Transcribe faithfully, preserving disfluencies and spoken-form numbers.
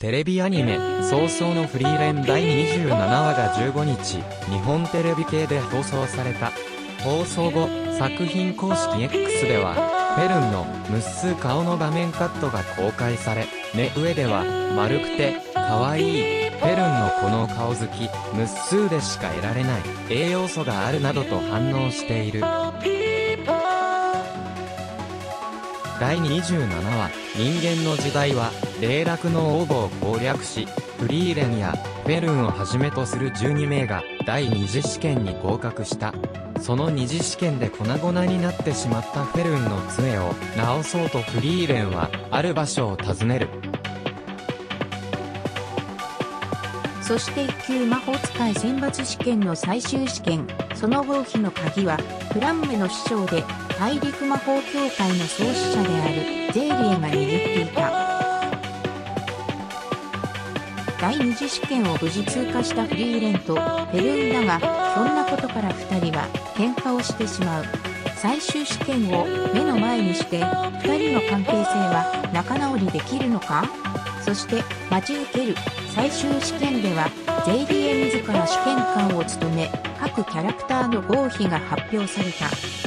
テレビアニメ、早々のフリーレンだいにじゅうななわがじゅうごにち、日本テレビ系で放送された。放送後、作品公式 X では、フェルンのムッスー顔の場面カットが公開され、目上では、丸くて、可愛い、フェルンのこの顔好き、ムッスーでしか得られない、栄養素があるなどと反応している。だいにじゅうななわ、人間の時代は、霊落の応募を攻略し、フリーレンやフェルンをはじめとするじゅうにめいが第二次試験に合格した。その二次試験で粉々になってしまったフェルンの杖を直そうとフリーレンはある場所を訪ねる。 そして一級魔法使い選抜試験の最終試験、その合否の鍵は、フランメの師匠で、大陸魔法協会の創始者であるゼーリエが握っていた。第二次試験を無事通過したフリーレンとフェルンだが、ひょんなことから二人は喧嘩をしてしまう。最終試験を目の前にして、二人の関係性は仲直りできるのか？そして待ち受ける最終試験では、ゼーリエ自ら試験官を務め、各キャラクターの合否が発表された。